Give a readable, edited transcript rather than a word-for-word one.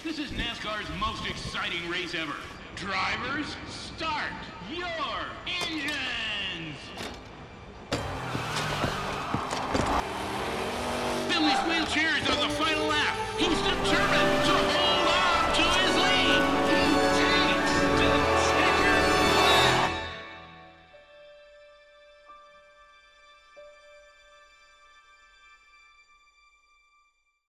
This is NASCAR's most exciting race ever. Drivers, start your engine!